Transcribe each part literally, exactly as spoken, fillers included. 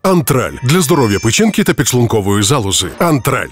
Антраль для здоров'я печінки та підшлункової залози. Антраль.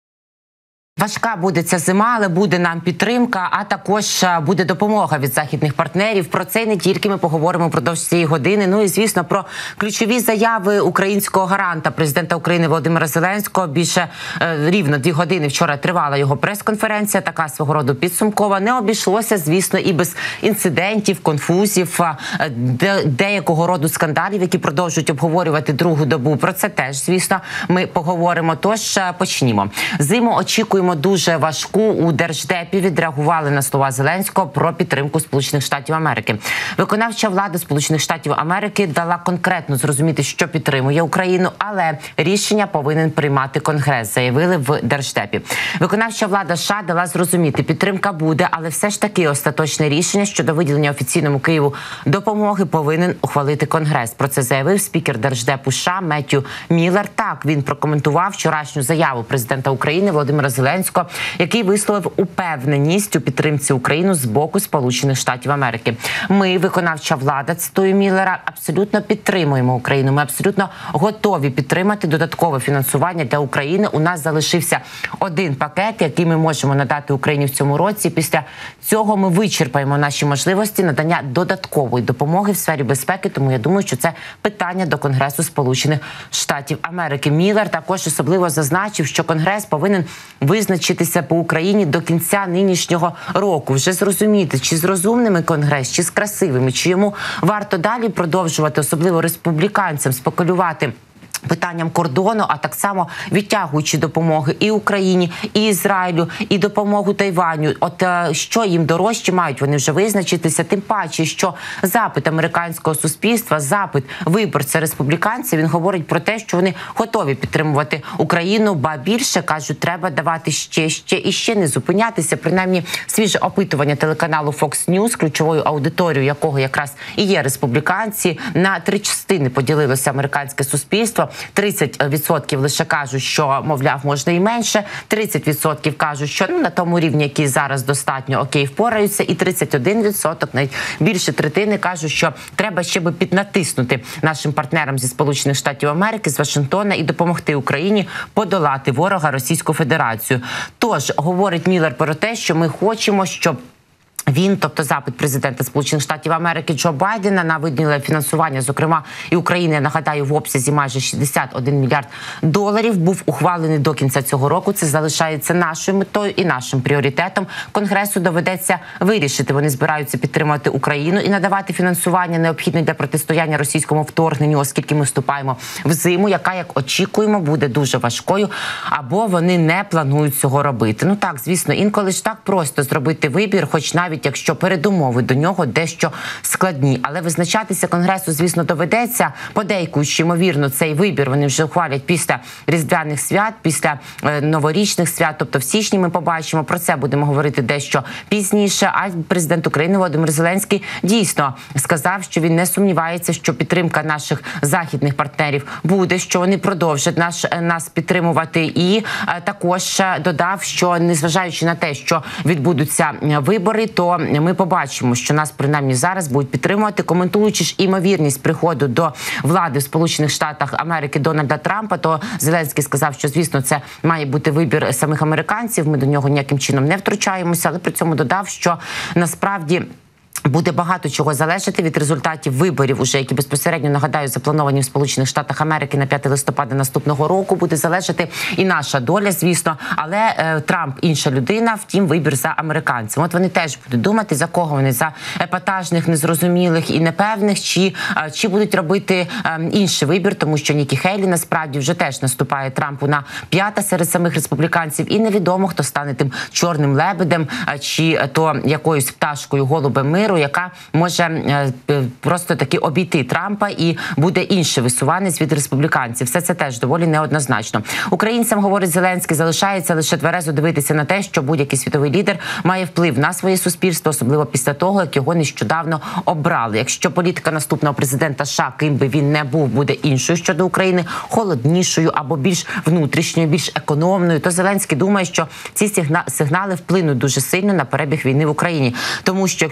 Важка буде ця зима, але буде нам підтримка, а також буде допомога від західних партнерів. Про це не тільки ми поговоримо впродовж цієї години. Ну і, звісно, про ключові заяви українського гаранта, президента України Володимира Зеленського. Більше е, рівно дві години вчора тривала його прес-конференція, така свого роду підсумкова. Не обійшлося, звісно, і без інцидентів, конфузів, де, деякого роду скандалів, які продовжують обговорювати другу добу. Про це теж, звісно, ми поговоримо. Тож почнімо. Зиму очікуємо дуже важку. У Держдепі відреагували на слова Зеленського про підтримку Сполучених Штатів Америки. Виконавча влада Сполучених Штатів Америки дала конкретно зрозуміти, що підтримує Україну, але рішення повинен приймати Конгрес, заявили в Держдепі. Виконавча влада США дала зрозуміти, підтримка буде, але все ж таки остаточне рішення щодо виділення офіційному Києву допомоги повинен ухвалити Конгрес. Про це заявив спікер Держдепу США Меттью Міллер. Так, він прокоментував вчорашню заяву президента України Володимира Зеленського, який висловив упевненість у підтримці України з боку Сполучених Штатів Америки. Ми, виконавча влада, цитую Міллера, абсолютно підтримуємо Україну. Ми абсолютно готові підтримати додаткове фінансування для України. У нас залишився один пакет, який ми можемо надати Україні в цьому році. Після цього ми вичерпаємо наші можливості надання додаткової допомоги в сфері безпеки. Тому я думаю, що це питання до Конгресу Сполучених Штатів Америки. Міллер також особливо зазначив, що Конгрес повинен визначитися по Україні до кінця нинішнього року. Вже зрозуміти, чи з розумними Конгрес, чи з красивими, чи йому варто далі продовжувати, особливо республіканцям, спекулювати питанням кордону, а так само відтягуючи допомоги і Україні, і Ізраїлю, і допомогу Тайваню. От що їм дорожче, мають вони вже визначитися, тим паче, що запит американського суспільства, запит виборця республіканців, він говорить про те, що вони готові підтримувати Україну, ба більше, кажуть, треба давати ще, ще і ще, не зупинятися. Принаймні, свіже опитування телеканалу Fox News, ключовою аудиторією якого якраз і є республіканці, на три частини поділилося американське суспільство. тридцять відсотків лише кажуть, що, мовляв, можна і менше, тридцять відсотків кажуть, що ну, на тому рівні, який зараз достатньо, окей, впораються, і тридцять один відсоток, навіть більше третини, кажуть, що треба ще би піднатиснути нашим партнерам зі Сполучених Штатів Америки, з Вашингтона, і допомогти Україні подолати ворога Російську Федерацію. Тож, говорить Міллер про те, що ми хочемо, щоб він, тобто запит президента Сполучених Штатів Америки Джо Байдена на виділення фінансування, зокрема і України, я нагадаю, в обсязі майже шістдесят один мільярд доларів, був ухвалений до кінця цього року. Це залишається нашою метою і нашим пріоритетом. Конгресу доведеться вирішити. Вони збираються підтримувати Україну і надавати фінансування, необхідне для протистояння російському вторгненню, оскільки ми вступаємо в зиму, яка, як очікуємо, буде дуже важкою, або вони не планують цього робити. Ну так, звісно, інколи ж так просто зробити вибір, хоч навіть якщо передумови до нього дещо складні. Але визначатися Конгресу, звісно, доведеться. Подейкуючи, ймовірно, цей вибір вони вже ухвалять після Різдвяних свят, після е, новорічних свят, тобто в січні ми побачимо. Про це будемо говорити дещо пізніше. А президент України Володимир Зеленський дійсно сказав, що він не сумнівається, що підтримка наших західних партнерів буде, що вони продовжать наш, нас підтримувати. І е, також додав, що незважаючи на те, що відбудуться вибори, то ми побачимо, що нас принаймні зараз будуть підтримувати, коментуючи ж імовірність приходу до влади в Сполучених Штатах Америки Дональда Трампа, то Зеленський сказав, що, звісно, це має бути вибір самих американців, ми до нього ніяким чином не втручаємося, але при цьому додав, що насправді буде багато чого залежати від результатів виборів, уже які безпосередньо, нагадаю, заплановані в Сполучених Штатах Америки на п'яте листопада наступного року. Буде залежати і наша доля, звісно. Але е, Трамп інша людина, втім вибір за американцем. От вони теж будуть думати, за кого вони, за епатажних, незрозумілих і непевних, чи, е, чи будуть робити е, інший вибір, тому що Нікі Хейлі насправді вже теж наступає Трампу на п'ята серед самих республіканців, і невідомо, хто стане тим чорним лебедем, е, чи то якоюсь пташкою, голубем миру, яка може е, просто таки обійти Трампа, і буде інший висуванець від республіканців. Все це теж доволі неоднозначно. Українцям, говорить Зеленський, залишається лише тверезо дивитися на те, що будь-який світовий лідер має вплив на своє суспільство, особливо після того, як його нещодавно обрали. Якщо політика наступного президента США, ким би він не був, буде іншою щодо України, холоднішою або більш внутрішньою, більш економною, то Зеленський думає, що ці сигнали вплинуть дуже сильно на перебіг війни в Україні. Тому що якщо одна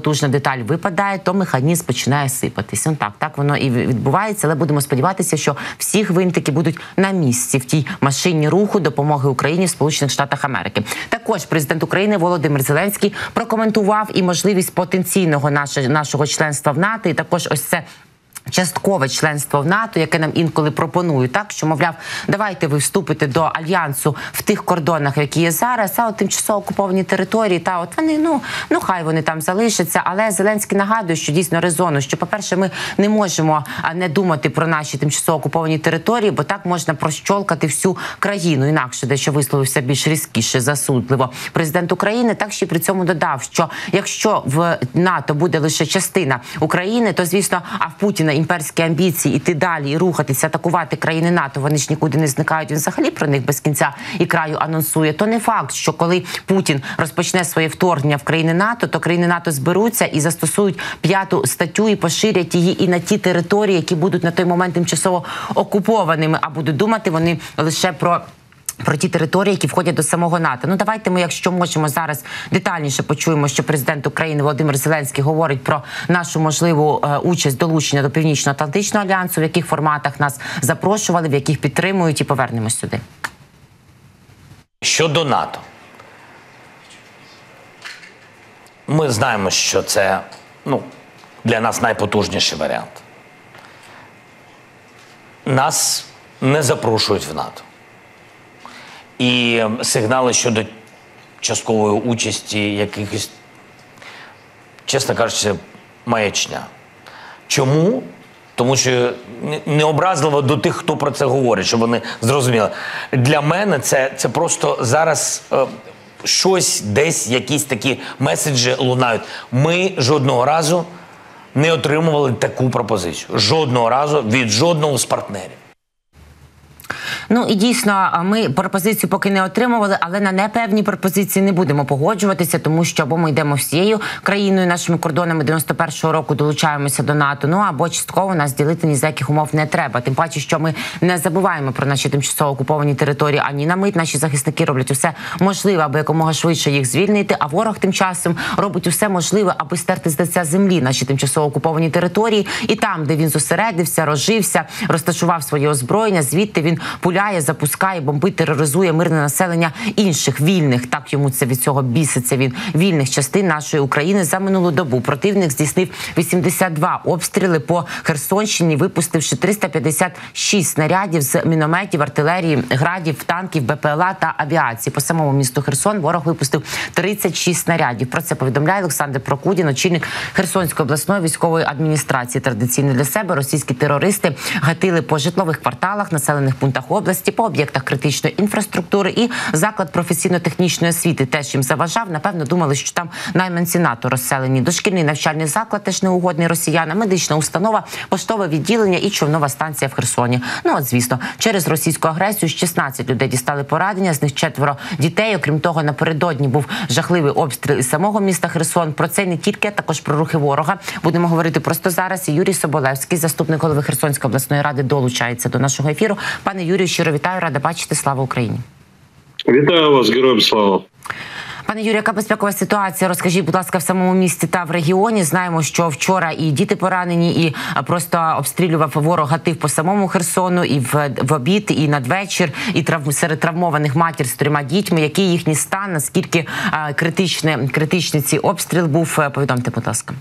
потужна деталь випадає, то механізм починає сипатися. Ну, так, так воно і відбувається, але будемо сподіватися, що всі гвинтики будуть на місці в тій машині руху допомоги Україні в Сполучених Штатах Америки. Також президент України Володимир Зеленський прокоментував і можливість потенційного наше, нашого членства в НАТО, і також ось це часткове членство в НАТО, яке нам інколи пропонують, так, що, мовляв, давайте ви вступите до Альянсу в тих кордонах, які є зараз, а от тимчасово окуповані території, та от вони, ну, ну хай вони там залишаться, але Зеленський нагадує, що дійсно резонно, що, по-перше, ми не можемо не думати про наші тимчасово окуповані території, бо так можна прощолкати всю країну, інакше дещо висловився більш різкіше, засудливо президент України, так ще при цьому додав, що якщо в НАТО буде лише частина України, то, звісно, а в Путіна імперські амбіції іти далі і рухатися, атакувати країни НАТО, вони ж нікуди не зникають, він взагалі про них без кінця і краю анонсує, то не факт, що коли Путін розпочне своє вторгнення в країни НАТО, то країни НАТО зберуться і застосують п'яту статтю і поширять її і на ті території, які будуть на той момент тимчасово окупованими, а будуть думати вони лише про про ті території, які входять до самого НАТО. Ну, давайте ми, якщо можемо, зараз детальніше почуємо, що президент України Володимир Зеленський говорить про нашу можливу е, участь, долучення до Північно-Атлантичного альянсу, в яких форматах нас запрошували, в яких підтримують, і повернемось сюди. Щодо НАТО. Ми знаємо, що це, ну, для нас найпотужніший варіант. Нас не запрошують в НАТО. І сигнали щодо часткової участі якихось, чесно кажучи, маячня. Чому? Тому що не образливо до тих, хто про це говорить, щоб вони зрозуміли. Для мене це, це просто зараз е, щось, десь якісь такі меседжі лунають. Ми жодного разу не отримували таку пропозицію. Жодного разу від жодного з партнерів. Ну і дійсно, ми пропозицію поки не отримували, але на непевні пропозиції не будемо погоджуватися, тому що або ми йдемо всією країною, нашими кордонами дев'яносто першого року долучаємося до НАТО, ну або частково нас ділити ні з яких умов не треба. Тим паче, що ми не забуваємо про наші тимчасово окуповані території ані на мить. Наші захисники роблять усе можливе, аби якомога швидше їх звільнити, а ворог тим часом робить усе можливе, аби стерти з лиця землі наші тимчасово окуповані території. І там, де він зосередився, розжився, розташував своє озброєння, звідти він пуляє, запускає, бомбить, тероризує мирне населення інших вільних, так йому це від цього біситься він, вільних частин нашої України. За минулу добу противник здійснив вісімдесят два обстріли по Херсонщині, випустивши триста п'ятдесят шість снарядів з мінометів, артилерії, градів, танків, БПЛА та авіації. По самому місту Херсон ворог випустив тридцять шість снарядів. Про це повідомляє Олександр Прокудін, очільник Херсонської обласної військової адміністрації. Традиційно для себе російські терористи гатили по житлових кварталах, населених пунктах області, по об'єктах критичної інфраструктури, і заклад професійно-технічної освіти теж їм заважав. Напевно, думали, що там найманці НАТО розселені. Дошкільний навчальний заклад теж неугодний росіянам, медична установа, поштове відділення і човнова станція в Херсоні. Ну, от, звісно, через російську агресію шістнадцять людей дістали поранення, з них четверо дітей. Окрім того, напередодні був жахливий обстріл із самого міста Херсон. Про це не тільки, а також про рухи ворога. Будемо говорити просто зараз. І Юрій Соболевський, заступник голови Херсонської обласної ради, долучається до нашого ефіру. Пане Юрію, щиро вітаю, рада бачити. Слава Україні. Вітаю вас, героям слава. Пане Юрію, яка безпекова ситуація? Розкажіть, будь ласка, в самому місті та в регіоні. Знаємо, що вчора і діти поранені, і просто обстрілював ворог, гатив по самому Херсону, і в, в обід, і надвечір, і трав, серед травмованих матір з трьома дітьми. Який їхній стан, наскільки а, критичне, критичний цей обстріл був? Повідомте, будь ласка.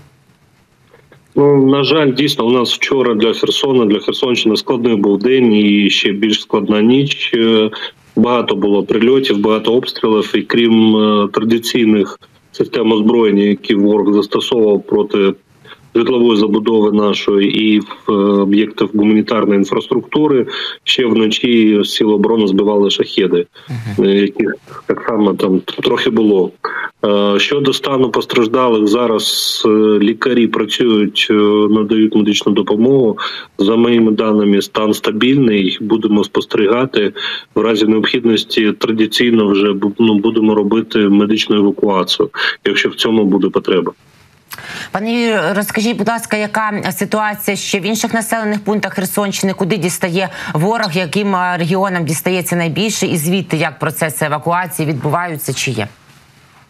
Ну, на жаль, дійсно, у нас вчора для Херсона, для Херсонщини складний був день і ще більш складна ніч. Багато було прильотів, багато обстрілів, і крім традиційних систем озброєння, які ворог застосовував проти житлової забудови нашої і в об'єктів гуманітарної інфраструктури, ще вночі сили оборони збивали шахеди, uh-huh. яких так само там трохи було. Щодо стану постраждалих, зараз лікарі працюють, надають медичну допомогу. За моїми даними, стан стабільний, будемо спостерігати. В разі необхідності традиційно вже ну, будемо робити медичну евакуацію, якщо в цьому буде потреба. Пане Юрію, розкажіть, будь ласка, яка ситуація ще в інших населених пунктах Херсонщини, куди дістає ворог, яким регіонам дістається найбільше, і звідти як процеси евакуації відбуваються, чи є?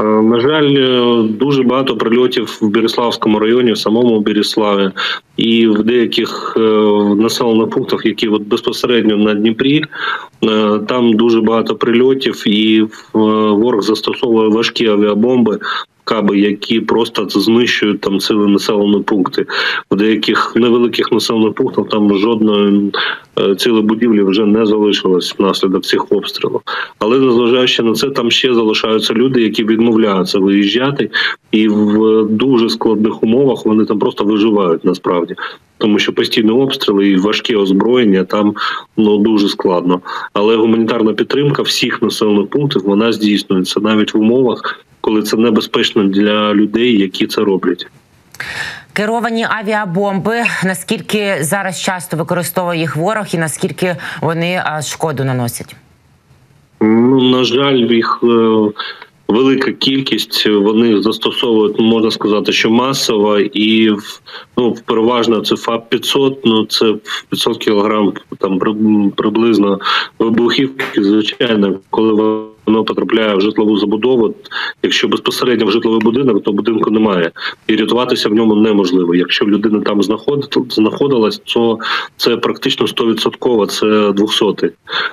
На жаль, дуже багато прильотів в Береславському районі, в самому Береславі, і в деяких населених пунктах, які от безпосередньо на Дніпрі, там дуже багато прильотів, і ворог застосовує важкі авіабомби, каби, які просто знищують там цілі населені пункти. В деяких невеликих населених пунктах там жодної цілої будівлі вже не залишилось внаслідок цих обстрілів. Але незважаючи на це, там ще залишаються люди, які відмовляються виїжджати, і в дуже складних умовах вони там просто виживають насправді. Тому що постійні обстріли і важке озброєння там ну, дуже складно. Але гуманітарна підтримка всіх населених пунктів, вона здійснюється навіть в умовах, коли це небезпечно для людей, які це роблять. Керовані авіабомби, наскільки зараз часто використовує їх ворог і наскільки вони шкоду наносять? Ну, на жаль, їх велика кількість, вони застосовують, можна сказати, що масово, і ну, переважно це ФАП п'ятсот, ну це п'ятсот кілограм там приблизно вибухівки, звичайно, коли воно потрапляє в житлову забудову. Якщо безпосередньо в житловий будинок, то будинку немає. І рятуватися в ньому неможливо. Якщо людина там знаходилась, то це практично сто відсотків, це двохсотий.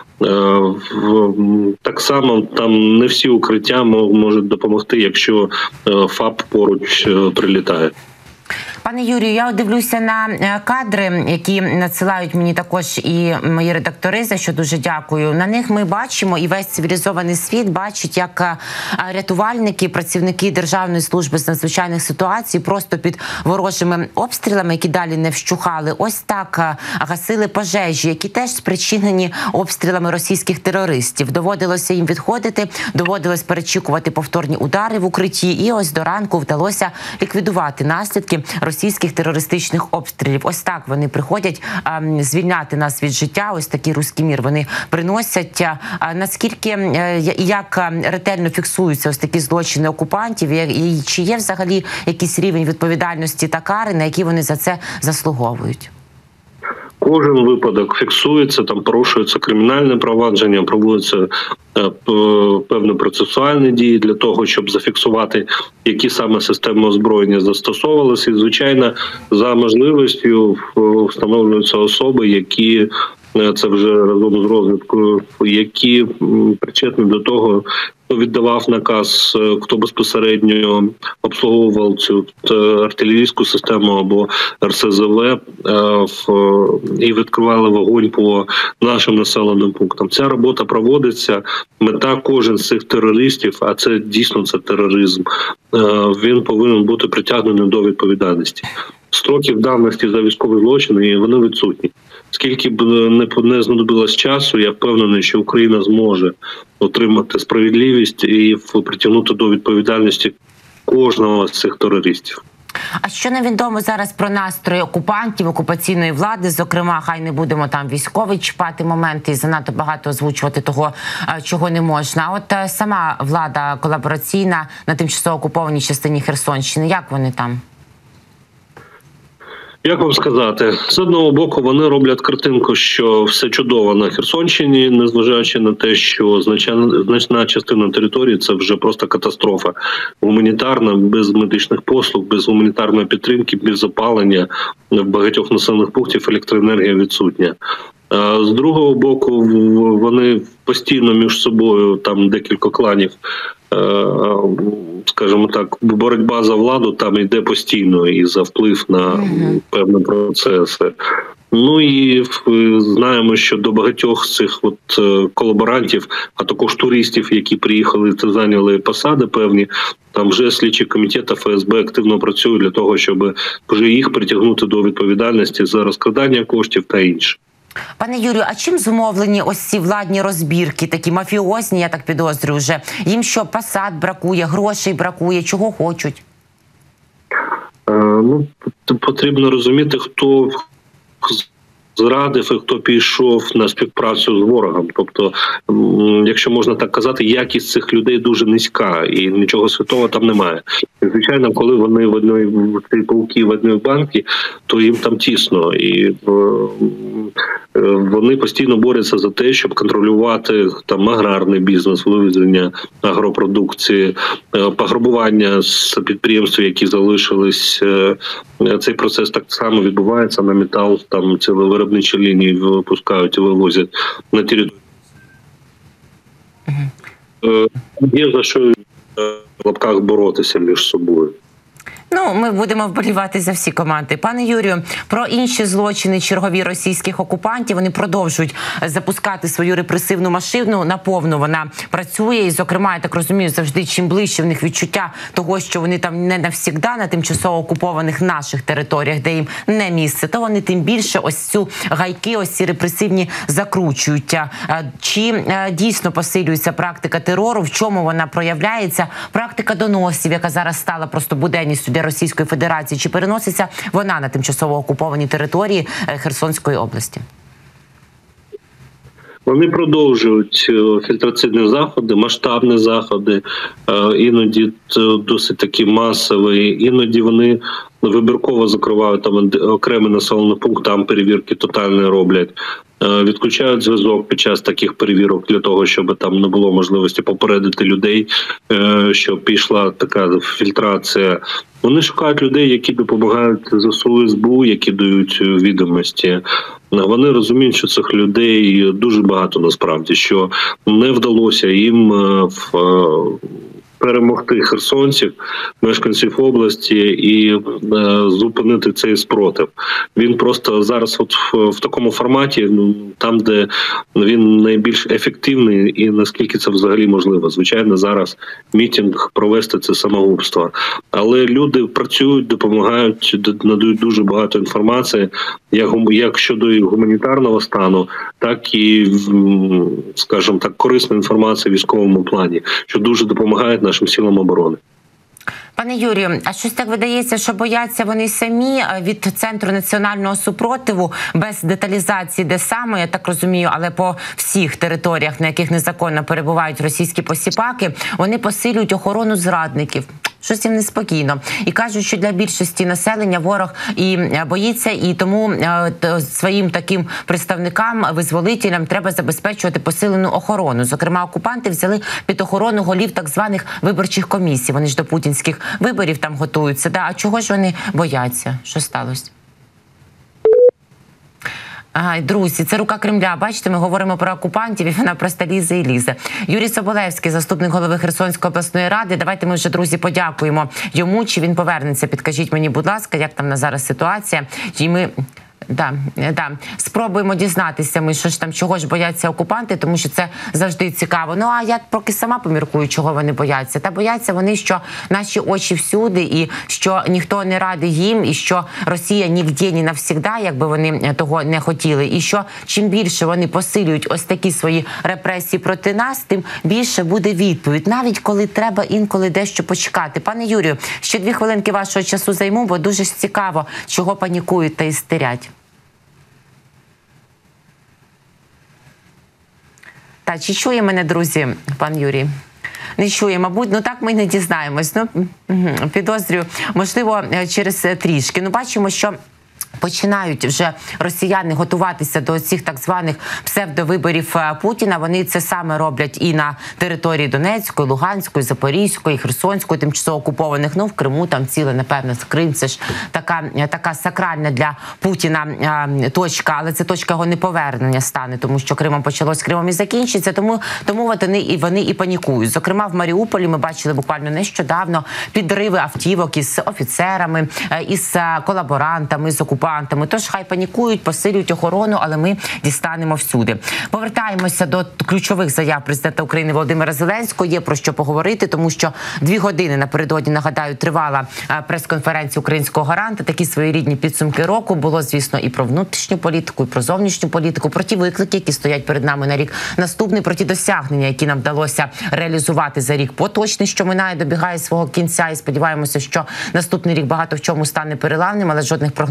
Так само там не всі укриття можуть допомогти, якщо ФАП поруч прилітає. Пане Юрію, я дивлюся на кадри, які надсилають мені також і мої редактори, за що дуже дякую. На них ми бачимо, і весь цивілізований світ бачить, як рятувальники, працівники Державної служби з надзвичайних ситуацій просто під ворожими обстрілами, які далі не вщухали, ось так гасили пожежі, які теж спричинені обстрілами російських терористів. Доводилося їм відходити, доводилось перечікувати повторні удари в укритті, і ось до ранку вдалося ліквідувати наслідки російських терористичних обстрілів. Ось так вони приходять а, звільняти нас від життя. Ось такий руський мір вони приносять. А, наскільки і як ретельно фіксуються ось такі злочини окупантів, і чи є взагалі якийсь рівень відповідальності та кари, на які вони за це заслуговують? Кожен випадок фіксується, там порушується кримінальне провадження, проводяться певні процесуальні дії для того, щоб зафіксувати, які саме системи озброєння застосовувалися. І, звичайно, за можливістю встановлюються особи, які це вже разом з розвідкою, які причетні до того, хто віддавав наказ, хто безпосередньо обслуговував цю артилерійську систему або ер ес зе ве і відкривали вогонь по нашим населеним пунктам. Ця робота проводиться. Мета кожен з цих терористів, а це дійсно це тероризм, він повинен бути притягнений до відповідальності. Строків давності за військові злочини, вони відсутні. Скільки б не знадобилось часу, я впевнений, що Україна зможе отримати справедливість і притягнути до відповідальності кожного з цих терористів. А що невідомо зараз про настрої окупантів, окупаційної влади, зокрема, хай не будемо там військовий чіпати моменти і занадто багато озвучувати того, чого не можна. А от сама влада колабораційна на тимчасово окупованій частині Херсонщини, як вони там? Як вам сказати, з одного боку вони роблять картинку, що все чудово на Херсонщині, незважаючи на те, що значна, значна частина території – це вже просто катастрофа гуманітарна, без медичних послуг, без гуманітарної підтримки, без опалення, в багатьох населених пунктів електроенергія відсутня. А з другого боку, вони постійно між собою, там декілька кланів, скажімо так, боротьба за владу там йде постійно і за вплив на mm-hmm. певні процеси. Ну і знаємо, що до багатьох цих от колаборантів, а також туристів, які приїхали та зайняли посади певні, там вже слідчі комітети еф ес бе активно працюють для того, щоб вже їх притягнути до відповідальності за розкрадання коштів та інше. Пане Юрію, а чим зумовлені ось ці владні розбірки, такі мафіозні, я так підозрюю вже? Їм що, посад бракує, грошей бракує, чого хочуть? Е, ну, потрібно розуміти, хто зрадив і хто пішов на співпрацю з ворогом. Тобто, якщо можна так казати, якість цих людей дуже низька і нічого святого там немає. І, звичайно, коли вони в одній в цій полки, в одній банці, то їм там тісно. І вони постійно борються за те, щоб контролювати там аграрний бізнес, вивезення агропродукції, пограбування з підприємств, які залишились. Цей процес так само відбувається на метал, там цілі виробничі лінії випускають і вивозять на територію. Uh-huh. Є за що в лапках боротися між собою. Ну, ми будемо вболівати за всі команди. Пане Юрію, про інші злочини чергові російських окупантів. Вони продовжують запускати свою репресивну машину. Наповну вона працює. І, зокрема, я так розумію, завжди чим ближче в них відчуття того, що вони там не навсігда на тимчасово окупованих наших територіях, де їм не місце, то вони тим більше ось цю гайки, ось ці репресивні закручують. Чи дійсно посилюється практика терору? В чому вона проявляється? Практика доносів, яка зараз стала просто буденністю для Російської Федерації, чи переноситься вона на тимчасово окуповані території Херсонської області? Вони продовжують фільтраційні заходи, масштабні заходи, іноді досить такі масові, іноді вони вибірково закривають там окремий населений пункт, там перевірки тотальні роблять. Відключають зв'язок під час таких перевірок для того, щоб там не було можливості попередити людей, щоб пішла така фільтрація. Вони шукають людей, які допомагають ЗСУ, СБУ, які дають відомості. Вони розуміють, що цих людей дуже багато насправді, що не вдалося їм в перемогти херсонців, мешканців області і е, зупинити цей спротив. Він просто зараз от в, в такому форматі, ну, там, де він найбільш ефективний і наскільки це взагалі можливо. Звичайно, зараз мітинг провести – це самогубство. Але люди працюють, допомагають, надають дуже багато інформації, як, як щодо гуманітарного стану, так і, скажімо так, корисна інформація в військовому плані, що дуже допомагає нашим силам оборони. Пане Юрію, а щось так видається, що бояться вони самі від Центру національного супротиву, без деталізації, де саме, я так розумію, але по всіх територіях, на яких незаконно перебувають російські посіпаки, вони посилюють охорону зрадників. Щось їм неспокійно. І кажуть, що для більшості населення ворог і боїться, і тому своїм таким представникам, визволителям треба забезпечувати посилену охорону. Зокрема, окупанти взяли під охорону голів так званих виборчих комісій. Вони ж до путінських виборів там готуються. Да? А чого ж вони бояться? Що сталося? Ага, друзі, це рука Кремля. Бачите, ми говоримо про окупантів, і вона просто лізе і лізе. Юрій Соболевський, заступник голови Херсонської обласної ради. Давайте ми вже, друзі, подякуємо йому. Чи він повернеться? Підкажіть мені, будь ласка, як там на зараз ситуація. І ми... Да, да. Спробуємо дізнатися ми, що ж там, чого ж бояться окупанти, тому що це завжди цікаво. Ну, а я поки сама поміркую, чого вони бояться. Та бояться вони, що наші очі всюди, і що ніхто не радий їм, і що Росія нігде, ні навсігда, якби вони того не хотіли. І що чим більше вони посилюють ось такі свої репресії проти нас, тим більше буде відповідь. Навіть коли треба інколи дещо почекати. Пане Юрію, ще дві хвилинки вашого часу займу, бо дуже ж цікаво, чого панікують та істерять. Та, чи чує мене, друзі, пан Юрій? Не чує, мабуть, ну так ми не дізнаємось. Ну, підозрюю, можливо, через трішки. Ну, бачимо, що починають вже росіяни готуватися до цих так званих псевдовиборів Путіна. Вони це саме роблять і на території Донецької, Луганської, Запорізької, Херсонської, тимчасово окупованих. Ну, в Криму там ціле, напевно, Крим. Це ж така, така сакральна для Путіна а, точка, але це точка його неповернення стане, тому що Кримом почалось, Кримом і закінчиться. Тому, тому вони, і, вони і панікують. Зокрема, в Маріуполі ми бачили буквально нещодавно підриви автівок із офіцерами, із колаборантами, з окупантами. Тож хай панікують, посилюють охорону, але ми дістанемо всюди. Повертаємося до ключових заяв президента України Володимира Зеленського. Є про що поговорити, тому що дві години напередодні, нагадаю, тривала прес-конференція українського гаранта. Такі своєрідні підсумки року. Було, звісно, і про внутрішню політику, і про зовнішню політику, про ті виклики, які стоять перед нами на рік наступний, про ті досягнення, які нам вдалося реалізувати за рік поточний, що минає, добігає свого кінця. І сподіваємося, що наступний рік багато в чому стане переламним, але жодних прогнозів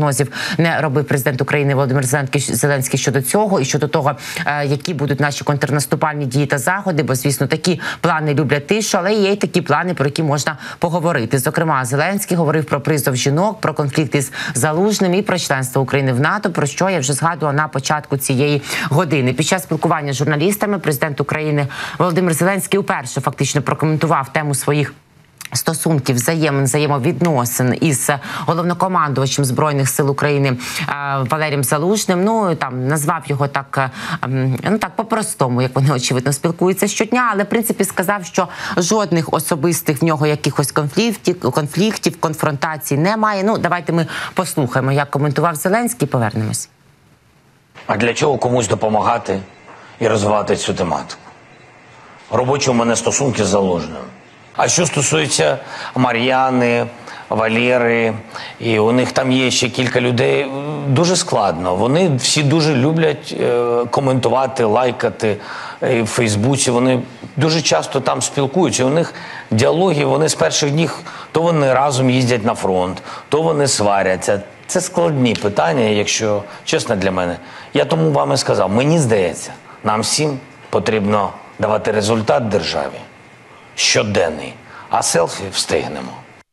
не робив президент України Володимир Зеленський щодо цього і щодо того, які будуть наші контрнаступальні дії та заходи, бо, звісно, такі плани люблять тишу, але є й такі плани, про які можна поговорити. Зокрема, Зеленський говорив про призов жінок, про конфлікт із Залужним і про членство України в НАТО, про що я вже згадувала на початку цієї години. Під час спілкування з журналістами президент України Володимир Зеленський уперше фактично прокоментував тему своїх стосунків, взаємин, взаємовідносин із головнокомандувачем Збройних сил України Валерієм Залужним. Ну, там, назвав його так, ну, так по-простому, як вони, очевидно, спілкуються щодня, але, в принципі, сказав, що жодних особистих в нього якихось конфліктів, конфліктів, конфронтацій немає. Ну, давайте ми послухаємо, як коментував Зеленський, повернемось. А для чого комусь допомагати і розвивати цю тематику? Робочі у мене стосунки з Залужним. А що стосується Мар'яни, Валери, і у них там є ще кілька людей, дуже складно. Вони всі дуже люблять е, коментувати, лайкати е, в Фейсбуці. Вони дуже часто там спілкуються. У них діалоги, вони з перших днів, то вони разом їздять на фронт, то вони сваряться. Це складні питання, якщо чесно для мене. Я тому вам і сказав, мені здається, нам всім потрібно давати результат державі. Щоденний, а селфі встигнемо.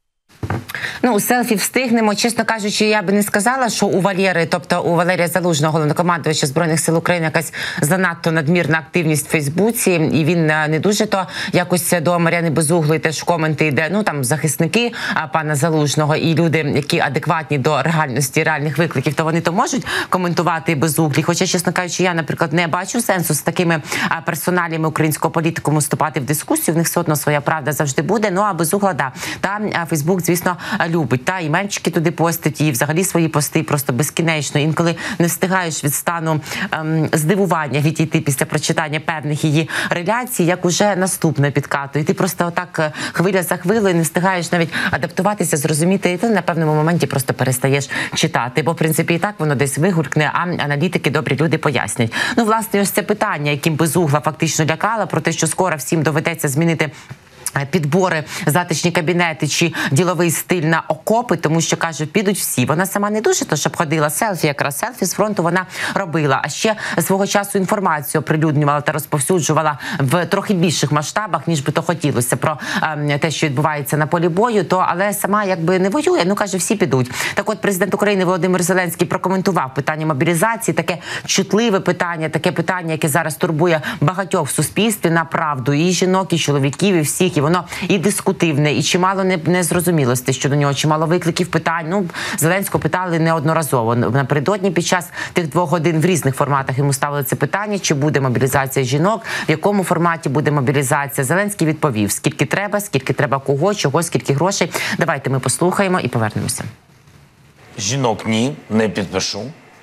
Ну, селфі встигнемо. Чесно кажучи, я би не сказала, що у Валєри, тобто у Валерія Залужного, головнокомандувача Збройних сил України, якась занадто надмірна активність в Фейсбуці, і він не дуже то якось до Мар'яни Безуглої теж в коменти йде, ну, там, захисники пана Залужного і люди, які адекватні до реальності, реальних викликів, то вони то можуть коментувати Безуглі. Хоча, чесно кажучи, я, наприклад, не бачу сенсу з такими персоналіями українського політику вступати в дискусію, в них все одно своя правда завжди буде, ну, а Безугла, да, та Фейсбук, звісно, любить, та, і менчики туди постить, і взагалі свої пости просто безкінечно. Інколи не встигаєш від стану ем, здивування відійти після прочитання певних її реляцій, як уже наступне підкатує. І ти просто отак хвиля за хвилею не встигаєш навіть адаптуватися, зрозуміти, і ти на певному моменті просто перестаєш читати. Бо, в принципі, і так воно десь вигулькне, а аналітики, добрі люди пояснять. Ну, власне, ось це питання, яким Безугла фактично лякала, про те, що скоро всім доведеться змінити підбори, затишні кабінети чи діловий стиль на окопи, тому що, каже, підуть всі. Вона сама не дуже, то щоб ходила селфі, якраз селфі з фронту вона робила. А ще свого часу інформацію оприлюднювала та розповсюджувала в трохи більших масштабах, ніж би то хотілося, про е, те, що відбувається на полі бою, то, але сама якби не воює, ну, каже, всі підуть. Так от, президент України Володимир Зеленський прокоментував питання мобілізації, таке чутливе питання, таке питання, яке зараз турбує багатьох в суспільстві, на правду, і жінок, і чоловіків, і всіх, і воно і дискутивне, і чимало незрозумілостей щодо нього, чимало викликів, питань. Ну, Зеленського питали неодноразово. Напередодні під час тих двох годин в різних форматах йому ставили це питання, чи буде мобілізація жінок, в якому форматі буде мобілізація. Зеленський відповів, скільки треба, скільки треба кого, чого, скільки грошей. Давайте ми послухаємо і повернемося. Жінок ні, не підпишу.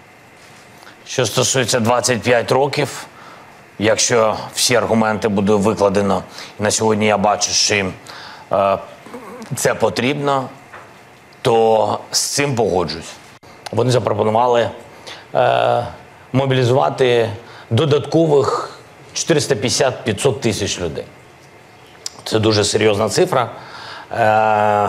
Що стосується двадцять п'ять років, якщо всі аргументи буде викладено, і на сьогодні я бачу, що їм е, це потрібно, то з цим погоджусь. Вони запропонували е, мобілізувати додаткових чотириста п'ятдесят - п'ятсот тисяч людей. Це дуже серйозна цифра. Е,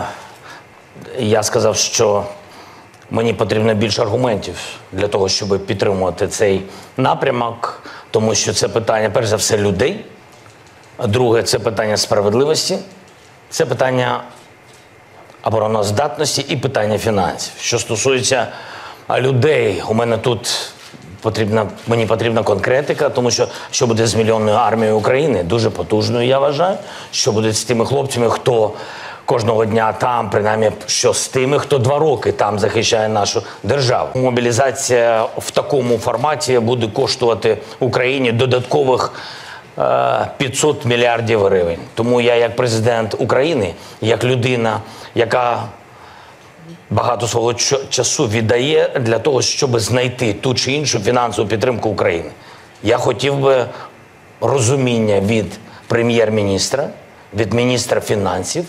я сказав, що мені потрібно більше аргументів для того, щоб підтримувати цей напрямок, тому що це питання, перш за все, людей. Друге, це питання справедливості, це питання обороноздатності і питання фінансів. Що стосується людей, у мене тут потрібна, мені потрібна конкретика, тому що що буде з мільйонною армією України, дуже потужною, я вважаю, що буде з тими хлопцями, хто кожного дня там, принаймні, що з тими, хто два роки там захищає нашу державу. Мобілізація в такому форматі буде коштувати Україні додаткових е, п'ятсот мільярдів гривень. Тому я, як президент України, як людина, яка багато свого часу віддає для того, щоб знайти ту чи іншу фінансову підтримку України, я хотів би розуміння від прем'єр-міністра, від міністра фінансів,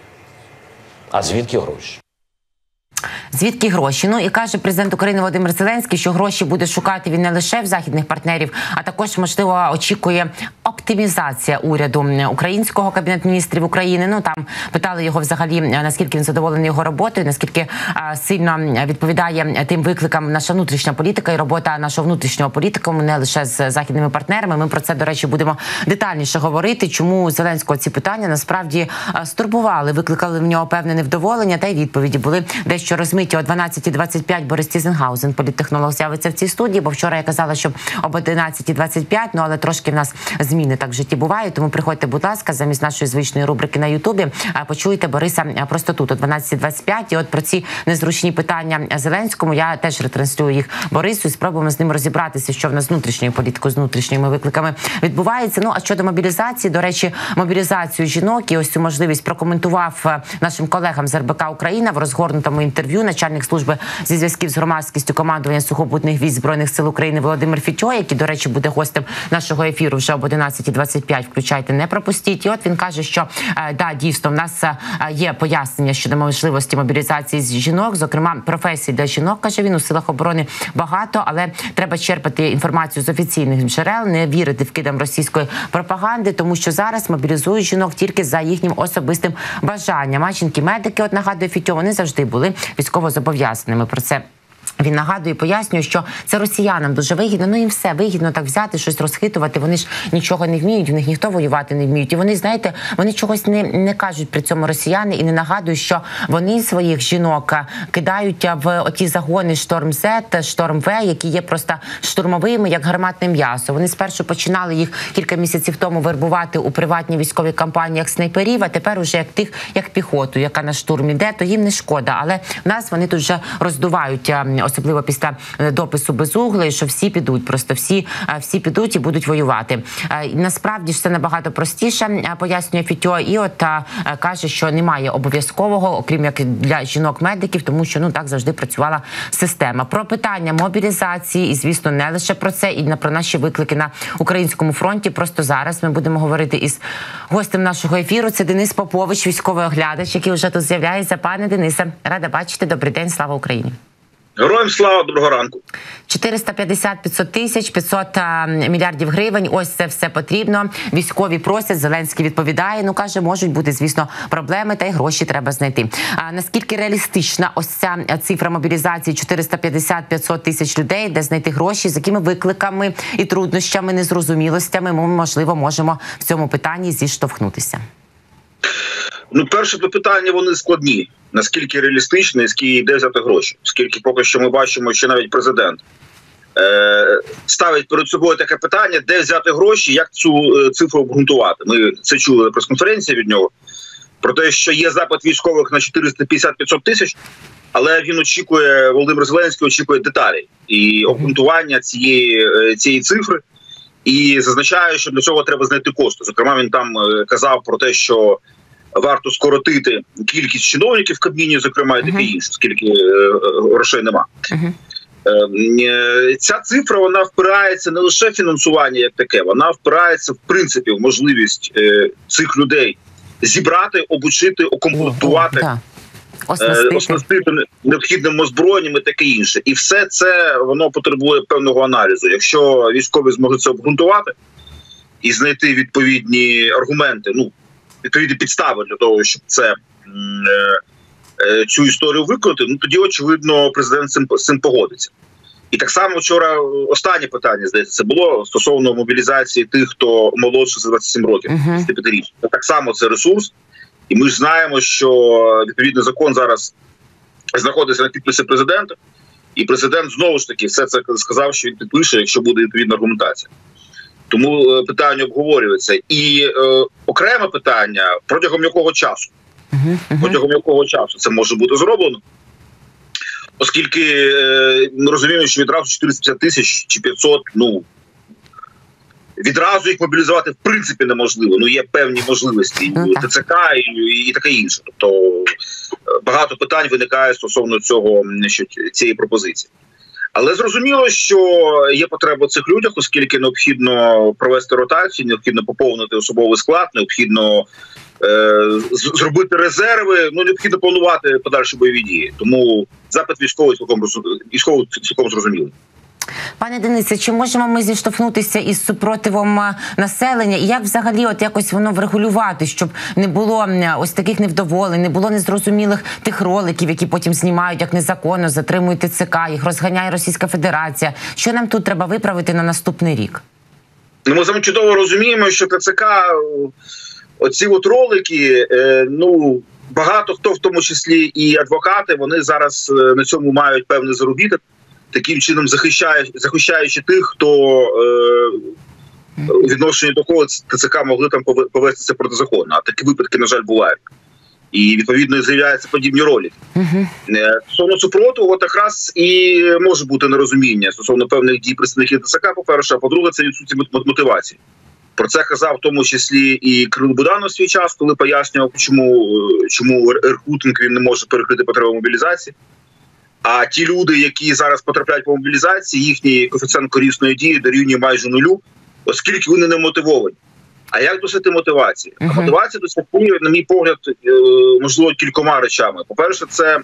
а звідки гроші? Звідки гроші? Ну, і каже президент України Володимир Зеленський, що гроші буде шукати він не лише в західних партнерів, а також, можливо, очікує оптимізацію оптимізація уряду українського, Кабінет міністрів України. Ну там питали його взагалі, наскільки він задоволений його роботою, наскільки а, сильно відповідає тим викликам наша внутрішня політика і робота нашого внутрішнього політика, не лише з західними партнерами. Ми про це, до речі, будемо детальніше говорити, чому Зеленського ці питання насправді стурбували, викликали в нього певне невдоволення, та й відповіді були дещо розмиті. О дванадцятій двадцять п'ять Борис Тізенгаузен, політтехнолог, з'явиться в цій студії, бо вчора я казала, що об одинадцятій двадцять п'ять, ну але трошки в нас зміни так в житті бувають, тому приходьте, будь ласка, замість нашої звичної рубрики на Ютубі, почуєте Бориса просто тут, о дванадцятій двадцять п'ять, і от про ці незручні питання Зеленському я теж ретранслюю їх Борису і спробуємо з ним розібратися, що в нас з внутрішньою політикою, з внутрішніми викликами відбувається. Ну, а щодо мобілізації, до речі, мобілізацію жінок і ось цю можливість прокоментував нашим колегам з ер бе ка Україна в розгорнутому інтерв'ю начальник служби зі зв'язків з громадськістю командування сухопутних військ Збройних сил України Володимир Фітьо, який, до речі, буде гостем нашого ефіру вже об одинадцятій двадцять п'ять. Включайте, не пропустіть. І от він каже, що да, дійсно, в нас є пояснення щодо можливості мобілізації з жінок, зокрема професій для жінок, каже він, у силах оборони багато, але треба черпати інформацію з офіційних джерел, не вірити вкидам російської пропаганди, тому що зараз мобілізують жінок тільки за їхнім особистим бажанням. А жінки-медики, от нагадує Фітьо, вони завжди були військовозобов'язаними. Про це він нагадує, пояснює, що це росіянам дуже вигідно, ну їм все вигідно так взяти, щось розхитувати, вони ж нічого не вміють, в них ніхто воювати не вміють. І вони, знаєте, вони чогось не, не кажуть при цьому росіяни і не нагадують, що вони своїх жінок кидають в оті загони Шторм-З, Шторм-В, які є просто штурмовими, як гарматне м'ясо. Вони спершу починали їх кілька місяців тому вербувати у приватній військовій кампанії як снайперів, а тепер уже як тих, як піхоту, яка на штурм іде, то їм не шкода. Але в нас вони тут вже роздувають, особливо після допису Безуглої, що всі підуть, просто всі, всі підуть і будуть воювати. Насправді ж це набагато простіше, пояснює Фітьо, і от каже, що немає обов'язкового, окрім як для жінок-медиків, тому що ну так завжди працювала система. Про питання мобілізації, і звісно, не лише про це, і про наші виклики на українському фронті. Просто зараз ми будемо говорити із гостем нашого ефіру. Це Денис Попович, військовий оглядач, який вже тут з'являється. Пане Денисе, рада бачити. Добрий день, слава Україні. Героям слава, доброго ранку. чотириста п'ятдесят - п'ятсот тисяч, п'ятсот мільярдів гривень, ось це все потрібно. Військові просять, Зеленський відповідає, ну каже, можуть бути, звісно, проблеми, та й гроші треба знайти. А наскільки реалістична ось ця цифра мобілізації чотириста п'ятдесят - п'ятсот тисяч людей, де знайти гроші, з якими викликами і труднощами, незрозумілостями ми, можливо, можемо в цьому питанні зіштовхнутися? Ну, перше питання, вони складні. Наскільки реалістично, і де взяти гроші. Оскільки поки що ми бачимо, що навіть президент е- ставить перед собою таке питання, де взяти гроші, як цю е- цифру обґрунтувати. Ми це чули на прес-конференції від нього, про те, що є запит військових на чотириста п'ятдесят - п'ятсот тисяч, але він очікує, Володимир Зеленський очікує деталей і обґрунтування цієї, цієї цифри, і зазначає, що для цього треба знайти кошти. Зокрема, він там казав про те, що варто скоротити кількість чиновників в Кабміні, зокрема, і таке інше, оскільки грошей нема. Uh-huh. Ця цифра, вона впирається не лише в фінансування як таке, вона впирається, в принципі, в можливість цих людей зібрати, обучити, окомплектувати, uh-huh. uh-huh. оснастити необхідним озброєнням і таке інше. І все це, воно потребує певного аналізу. Якщо військові зможуть це обґрунтувати і знайти відповідні аргументи, ну, відповідні підстави для того, щоб це е, е, цю історію виконати, ну тоді, очевидно, президент з цим, з цим погодиться. І так само вчора останнє питання, здається, це було стосовно мобілізації тих, хто молодше за двадцять сім років, двадцять п'ять річних. Так само це ресурс, і ми ж знаємо, що відповідний закон зараз знаходиться на підписі президента, і президент знову ж таки все це сказав, що він підпише, якщо буде відповідна аргументація. Тому питання обговорюється. І е, окреме питання, протягом якого часу? Uh-huh, uh-huh. Протягом якого часу це може бути зроблено? Оскільки е, ми розуміємо, що відразу чотириста п'ятдесят тисяч чи п'ятсот, ну, відразу їх мобілізувати в принципі неможливо. Ну, є певні можливості і Т Це Ка, і, і таке інше. Тобто багато питань виникає стосовно цього, цієї пропозиції. Але зрозуміло, що є потреба в цих людях, оскільки необхідно провести ротацію, необхідно поповнити особовий склад, необхідно е, зробити резерви, ну, необхідно планувати подальші бойові дії. Тому запит військовий цілком, військовий цілком зрозумілий. Пане Денисе, чи можемо ми зіштовхнутися із супротивом населення? І як взагалі от якось воно врегулювати, щоб не було ось таких невдоволень, не було незрозумілих тих роликів, які потім знімають, як незаконно затримують ТЦК, їх розганяє Російська Федерація. Що нам тут треба виправити на наступний рік? Ну, ми саме чудово розуміємо, що ТЦК, оці от ролики, ну, багато хто, в тому числі і адвокати, вони зараз на цьому мають певний заробіток, таким чином захищаючи, захищаючи тих, хто е, у відношенні до кого ТЦК могли там повести це протизаконно. А такі випадки, на жаль, бувають. І, відповідно, з'являються подібні ролики. Uh-huh. Стосовно супротиву, от якраз і може бути нерозуміння стосовно певних дій представників ТЦК, по-перше, а по-друге, це відсутність мотивації. Про це казав в тому числі і Кирило Буданов свій час, коли пояснював, чому, чому рекрутинг він не може перекрити потребу мобілізації. А ті люди, які зараз потрапляють по мобілізації, їхній коефіцієнт корисної дії дорівнює майже нулю, оскільки вони не мотивовані. А як досягти мотивації? Uh-huh. Мотивація досягти, на мій погляд, можливо, кількома речами. По-перше, це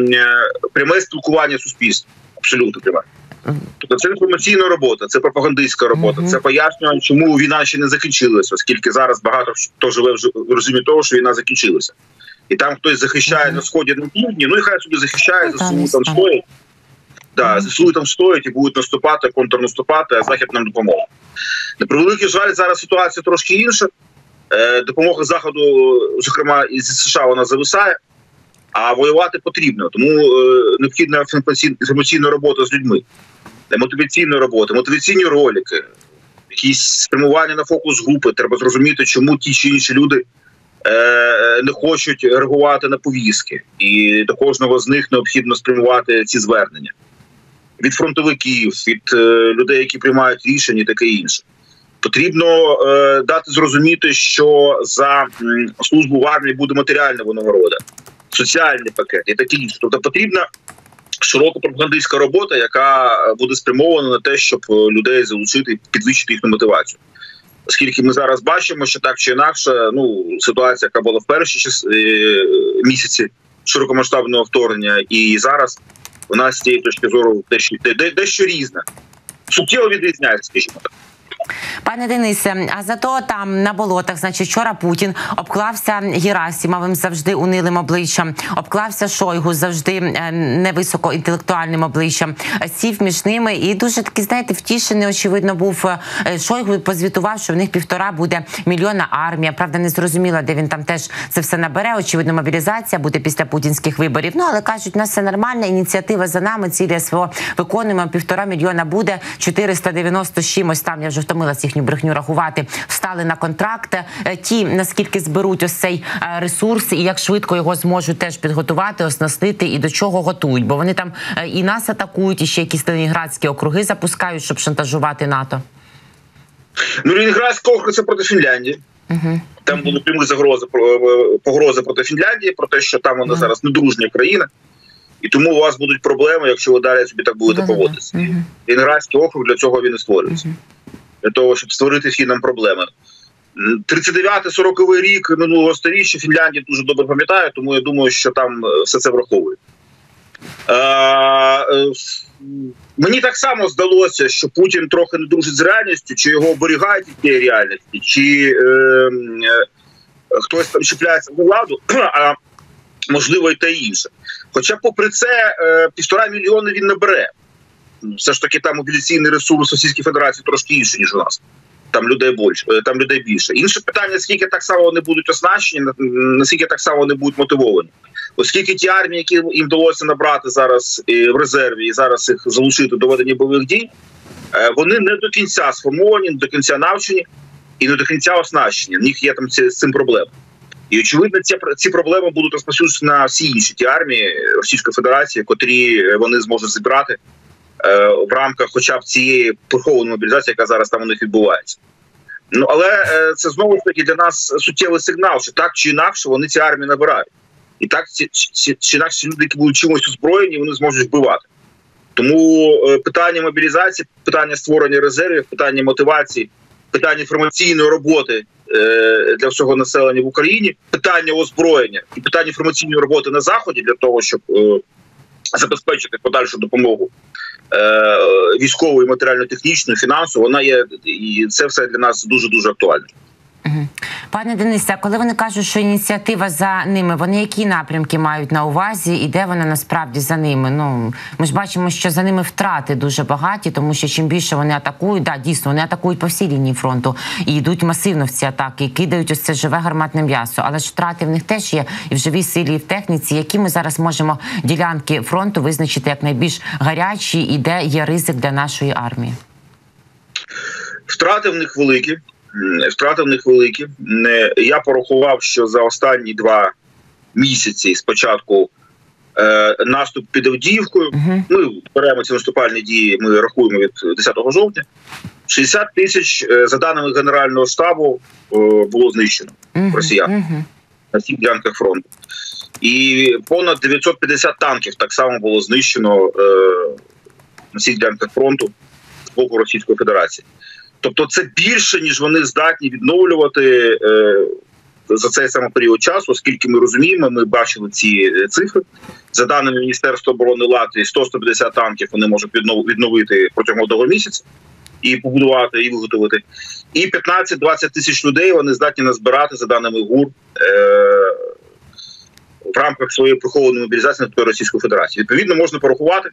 пряме спілкування з суспільством. Абсолютно пряме. Uh-huh. Тобто це інформаційна робота, це пропагандистська робота, uh-huh. це пояснювання, чому війна ще не закінчилася, оскільки зараз багато хто живе в розумі того, що війна закінчилася. І там хтось захищає mm-hmm. на сході, на півдні, ну і хай собі захищає, ЗСУ там, там стоять. Да, ЗСУ там стоять і будуть наступати, контрнаступати, а Захід нам допоможе. На превеликий жаль, зараз ситуація трошки інша. Е, допомога Заходу, зокрема, із США, вона зависає, а воювати потрібно. Тому е, необхідна інформаційна робота з людьми, мотиваційна робота, мотиваційні ролики, якісь спрямування на фокус-групи. Треба зрозуміти, чому ті чи інші люди не хочуть реагувати на повістки, і до кожного з них необхідно спрямувати ці звернення. Від фронтовиків, від е, людей, які приймають рішення і таке інше. Потрібно е, дати зрозуміти, що за м, службу в армії буде матеріальна винагорода, соціальний пакет і таке інше. Тобто потрібна широка пропагандистська робота, яка буде спрямована на те, щоб людей залучити, підвищити їхню мотивацію. Оскільки ми зараз бачимо, що так чи інакше, ну, ситуація, яка була в перші час, е, місяці широкомасштабного вторгнення, і зараз вона з цієї точки зору дещо, де, дещо різна. Суттєво відрізняється, скажімо так. Пане Денисе, а зато там на болотах, значить, вчора Путін обклався Герасимовим завжди унилим обличчям, обклався Шойгу завжди невисокоінтелектуальним обличчям, сів між ними і дуже такий, знаєте, втішений, очевидно, був. Шойгу позвітував, що в них півтора буде мільйона армія. Правда, не зрозуміла, де він там теж це все набере. Очевидно, мобілізація буде після путінських виборів. Ну, але кажуть, у нас все нормально, ініціатива за нами, цілі СВО виконуємо, півтора мільйона буде, чотириста дев'яносто з чимось там, я вже втомилась їхню брехню рахувати, встали на контракт. Ті, наскільки зберуть ось цей ресурс і як швидко його зможуть теж підготувати, оснастити і до чого готують. Бо вони там і нас атакують, і ще якісь Ленінградські округи запускають, щоб шантажувати НАТО. Ну, Ленінградський округ – це проти Фінляндії. Угу. Там були прямі загрози, погрози проти Фінляндії, про те, що там вона угу. зараз недружня країна. І тому у вас будуть проблеми, якщо ви далі собі так будете угу. поводитися. Угу. Ленінградський округ для цього він і створюється. Угу. Для того, щоб створити фінам проблеми. тридцять дев'ятий сороковий рік минулого сторіччя Фінляндія дуже добре пам'ятає, тому я думаю, що там все це враховує. Е, е, мені так само здалося, що Путін трохи не дружить з реальністю, чи його оберігають від тієї реальності, чи е, е, хтось там чіпляється за владу, а можливо і те інше. Хоча попри це е, півтора мільйони він не бере. Все ж таки там мобілізаційний ресурс Російської Федерації трошки інший, ніж у нас. Там людей більше. Там людей більше. Інше питання, скільки так само вони будуть оснащені, наскільки так само вони будуть мотивовані. Оскільки ті армії, які їм вдалося набрати зараз в резерві і зараз їх залучити до ведення бойових дій, вони не до кінця сформовані, не до кінця навчені і не до кінця оснащені. В них є там з цим проблеми. І, очевидно, ці, ці проблеми будуть розпосюджені на всі інші ті армії Російської Федерації, котрі вони зможуть зібрати в рамках хоча б цієї прихованої мобілізації, яка зараз там у них відбувається. Ну, але це знову ж таки для нас суттєвий сигнал, що так чи інакше вони ці армії набирають. І так чи, чи, чи інакше люди, які будуть чимось озброєні, вони зможуть вбивати. Тому питання мобілізації, питання створення резервів, питання мотивації, питання інформаційної роботи для всього населення в Україні, питання озброєння і питання інформаційної роботи на Заході для того, щоб забезпечити подальшу допомогу військовою, матеріально-технічною, фінансовою, вона є, і це все для нас дуже-дуже актуально. Пане Денисе, коли вони кажуть, що ініціатива за ними, вони які напрямки мають на увазі і де вона насправді за ними? Ну, ми ж бачимо, що за ними втрати дуже багаті, тому що чим більше вони атакують, да, дійсно, вони атакують по всій лінії фронту і йдуть масивно в ці атаки, і кидають ось це живе гарматне м'ясо. Але ж втрати в них теж є і в живій силі, і в техніці. Які ми зараз можемо ділянки фронту визначити як найбільш гарячі і де є ризик для нашої армії? Втрати в них великі. Втрати в них великі. Я порахував, що за останні два місяці спочатку е, наступ під Авдіївкою, uh-huh. ми беремо ці наступальні дії, ми рахуємо від десятого жовтня, шістдесят тисяч, за даними Генерального штабу, е, було знищено uh-huh. росіян uh-huh. на всіх ділянках фронту. І понад дев'ятсот п'ятдесят танків так само було знищено е, на всіх ділянках фронту з боку Російської Федерації. Тобто це більше, ніж вони здатні відновлювати е, за цей самий період часу, оскільки ми розуміємо, ми бачили ці цифри. За даними Міністерства оборони Латвії, сто - сто п'ятдесят танків вони можуть відновити протягом одного місяця і побудувати, і виготовити. І п'ятнадцять - двадцять тисяч людей вони здатні назбирати, за даними ГУР, е, в рамках своєї прихованої мобілізації на Російської Федерації. Відповідно, можна порахувати,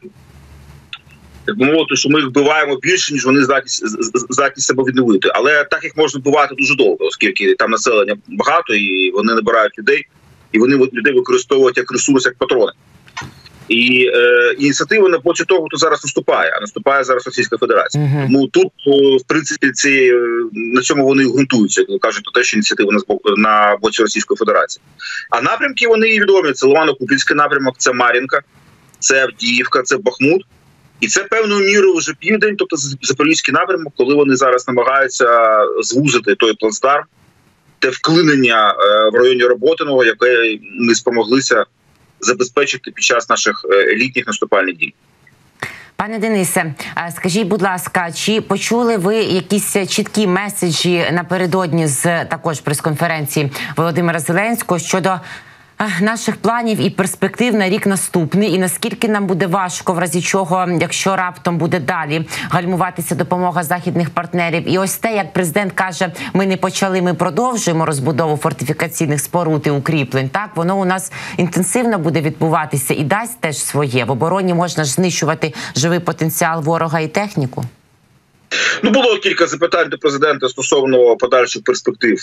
так би мовити, що ми їх вбиваємо більше, ніж вони здатні, здатні себе відновити. Але так їх можна вбивати дуже довго, оскільки там населення багато, і вони набирають людей, і вони людей використовують як ресурс, як патрони. І е, ініціатива на боці того, хто зараз наступає, а наступає зараз Російська Федерація. Uh-huh. Тому тут, в принципі, ці, на цьому вони і ґрунтуються, коли кажуть про те, що ініціатива на, на боці Російської Федерації. А напрямки, вони і відомі. Це Лимано-Купінський напрямок, це Мар'їнка, це Авдіївка, це Бахмут. І це певною мірою вже південь, тобто Запорізький напрямок, коли вони зараз намагаються звузити той плацдарм, те вклинення в районі Роботиного, яке ми спромоглися забезпечити під час наших літніх наступальних дій. Пане Денисе, скажіть, будь ласка, чи почули ви якісь чіткі меседжі напередодні з також прес-конференції Володимира Зеленського щодо наших планів і перспектив на рік наступний, і наскільки нам буде важко, в разі чого, якщо раптом буде далі гальмуватися допомога західних партнерів. І ось те, як президент каже, ми не почали, ми продовжуємо розбудову фортифікаційних споруд і укріплень, так, воно у нас інтенсивно буде відбуватися і дасть теж своє. В обороні можна ж знищувати живий потенціал ворога і техніку. Ну, було кілька запитань до президента стосовно подальших перспектив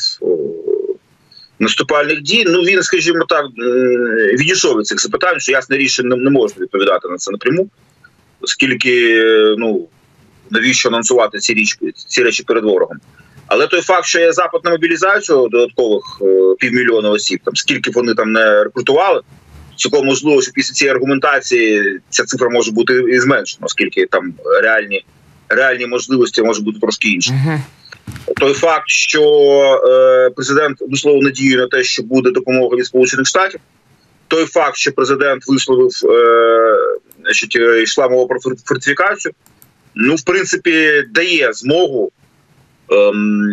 наступальних дій. Ну, він, скажімо так, відійшов від цих запитань, що ясне рішення не можна відповідати на це напряму, оскільки, ну, навіщо анонсувати ці речі, ці речі перед ворогом. Але той факт, що є запит на мобілізацію додаткових півмільйона осіб, там, скільки б вони там не рекрутували, цілком можливо, що після цієї аргументації ця цифра може бути і зменшена, оскільки там реальні, реальні можливості можуть бути трошки інші. Uh-huh. Той факт, що е, президент висловив надію на те, що буде допомога від Сполучених Штатів, той факт, що президент висловив, е, що йшла мова про фортифікацію, ну, в принципі, дає змогу е,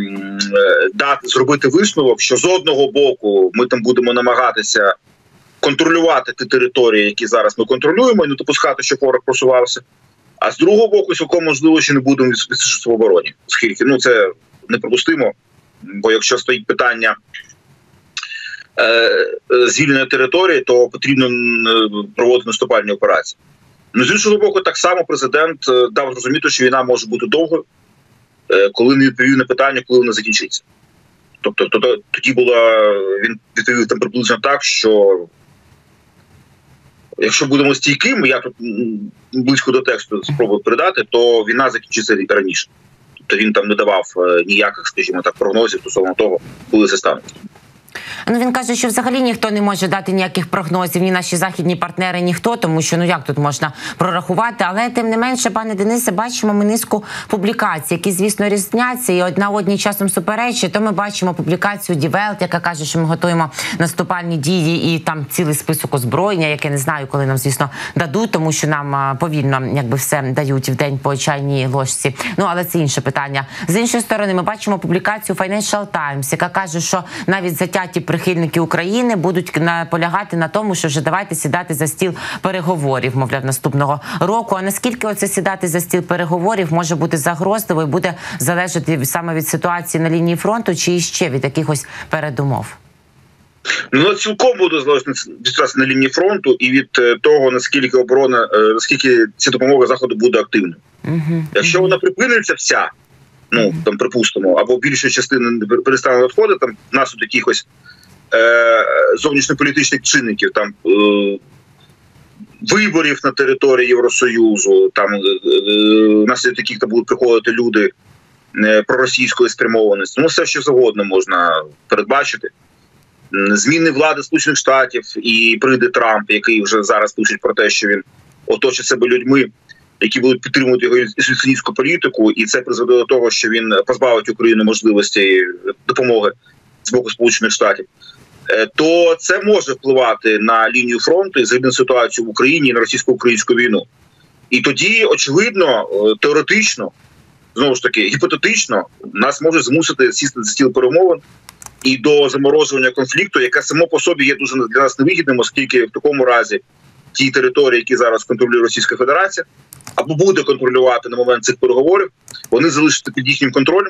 дати, зробити висновок, що з одного боку ми там будемо намагатися контролювати ті території, які зараз ми контролюємо, і не допускати, щоб ворог просувався. А з другого боку, цілком можливо, що не будемо відсиджуватися в обороні. Оскільки, ну, це неприпустимо, бо якщо стоїть питання е, звільнення території, то потрібно проводити наступальні операції. Ну, з іншого боку, так само президент дав зрозуміти, що війна може бути довгою, е, коли не відповів на питання, коли вона закінчиться. Тобто, то, тоді була, він відповів там приблизно так, що якщо будемо стійкими, я тут близько до тексту спробую передати, то війна закінчиться раніше. Тобто він там не давав ніяких, скажімо так, прогнозів стосовно того, коли це станеться. Ну, він каже, що взагалі ніхто не може дати ніяких прогнозів, ні наші західні партнери, ніхто, тому що, ну, як тут можна прорахувати, але тим не менше, пане Денисе, бачимо ми низку публікацій, які, звісно, різняться і одна одній часом суперечать. То ми бачимо публікацію Die Welt, яка каже, що ми готуємо наступальні дії і там цілий список озброєння, яке не знаю, коли нам, звісно, дадуть, тому що нам повільно, якби, все дають в день по чайній ложці. Ну, але це інше питання. З іншої сторони, ми бачимо публікацію Financial Times, яка каже, що навіть затяті прихильники України будуть наполягати на тому, що вже давайте сідати за стіл переговорів, мовляв, наступного року. А наскільки оце сідати за стіл переговорів може бути загрозливо і буде залежати саме від ситуації на лінії фронту чи іще від якихось передумов? Ну, цілком буде залежно від ситуації на лінії фронту і від того, наскільки оборона, наскільки ця допомога Заходу буде активною. Uh-huh. Якщо вона припиниться вся, ну, там, припустимо, або більша частина перестане надходити, там, внаслідок якихось е- зовнішньополітичних чинників, там, е- виборів на території Євросоюзу, там, е- е- внаслідок яких там будуть приходити люди е- проросійської спрямованості, ну, все, що завгодно можна передбачити. Зміни влади Сполучених Штатів, і прийде Трамп, який вже зараз пишуть про те, що він оточить себе людьми, які будуть підтримувати його ізоляційську політику, і це призведе до того, що він позбавить Україну можливості допомоги з боку Сполучених Штатів, то це може впливати на лінію фронту і взагалі на ситуацію в Україні і на російсько-українську війну. І тоді, очевидно, теоретично, знову ж таки, гіпотетично, нас можуть змусити сісти за стіл перемовин і до заморожування конфлікту, яке само по собі є дуже для нас невигідним, оскільки в такому разі ті території, які зараз контролює Російська Федерація, або буде контролювати на момент цих переговорів, вони залишаться під їхнім контролем.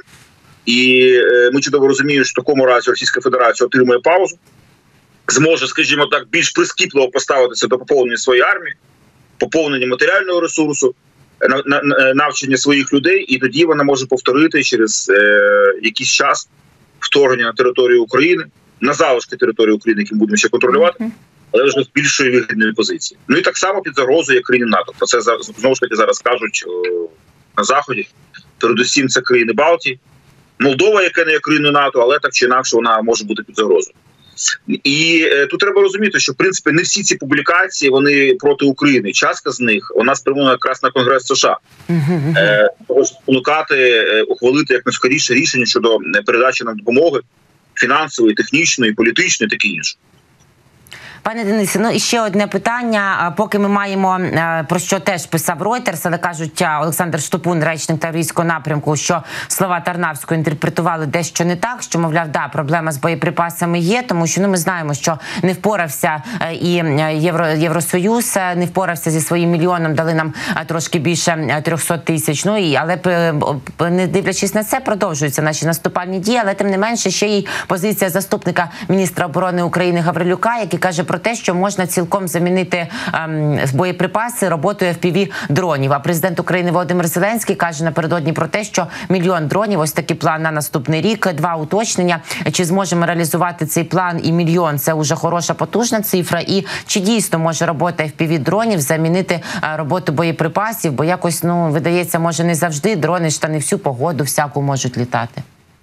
І ми чудово розуміємо, що в такому разі Російська Федерація отримує паузу, зможе, скажімо так, більш прискіпливо поставитися до поповнення своєї армії, поповнення матеріального ресурсу, навчання своїх людей, і тоді вона може повторити через е, якийсь час вторгнення на територію України, на залишки території України, які ми будемо ще контролювати, але вже з більшої вигідної позиції. Ну і так само під загрозою, як країни НАТО. Про це знову ж таки зараз кажуть о, на Заході. Передусім це країни Балтії. Молдова, яка не є країною НАТО, але так чи інакше вона може бути під загрозою. І е, тут треба розуміти, що в принципі не всі ці публікації вони проти України. Частка з них вона спрямована якраз на Конгрес США. Е, спонукати, е, ухвалити якнайскоріше рішення щодо передачі нам допомоги фінансової, технічної, політичної, таке інше. Пане Денисе, ну і ще одне питання. Поки ми маємо, про що теж писав Reuters, але кажуть, Олександр Штупун, речник Таврійського напрямку, що слова Тарнавського інтерпретували дещо не так, що, мовляв, да, проблема з боєприпасами є, тому що, ну, ми знаємо, що не впорався і Євро, Євросоюз, не впорався зі своїм мільйоном, дали нам трошки більше триста тисяч, ну, і, але не дивлячись на це, продовжуються наші наступальні дії, але тим не менше ще й позиція заступника міністра оборони України Гаврилюка, який каже про те, що можна цілком замінити ем, боєприпаси роботою еф пі ві-дронів. А президент України Володимир Зеленський каже напередодні про те, що мільйон дронів, ось такий план на наступний рік. Два уточнення. Чи зможемо реалізувати цей план і мільйон? Це вже хороша, потужна цифра. І чи дійсно може робота еф пі ві-дронів замінити а, роботу боєприпасів? Бо якось, ну, видається, може не завжди дрони ж та не всю погоду всяку можуть літати.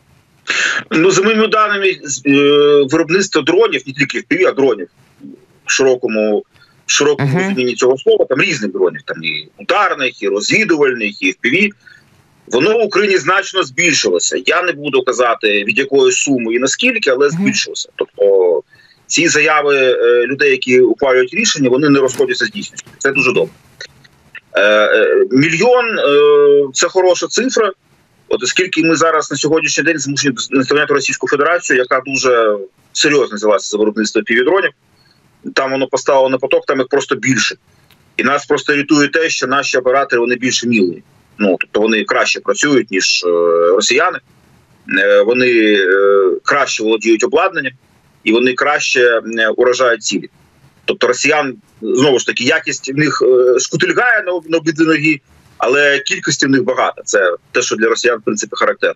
Ну, за моїми даними, виробництво дронів, не тільки еф пі ві, а дронів, в широкому, широкому розумінні uh-huh. цього слова, там різних дронів, там і ударних, і розвідувальних, і еф пі ві, воно в Україні значно збільшилося. Я не буду казати, від якої суми і наскільки, але збільшилося. Uh-huh. Тобто ці заяви е, людей, які ухвалюють рішення, вони не розходяться з дійсністю. Це дуже добре. Е, е, мільйон е, – це хороша цифра, от оскільки ми зараз на сьогоднішній день змушені наставляти Російську Федерацію, яка дуже серйозно взялася за виробництво еф пі ві-дронів. Там воно поставило на поток, там їх просто більше. І нас просто рятує те, що наші оператори, вони більше мілі. Ну, тобто вони краще працюють, ніж е, росіяни. Е, вони е, краще володіють обладнанням, і вони краще е, уражають цілі. Тобто росіян, знову ж таки, якість в них е, шкутильгає на, на обидві ноги, але кількості в них багато. Це те, що для росіян, в принципі, характерно.